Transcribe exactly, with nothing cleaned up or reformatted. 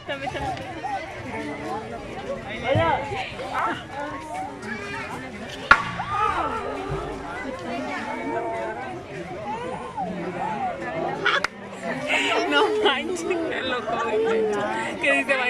También, también. No manches, qué loco. Que dice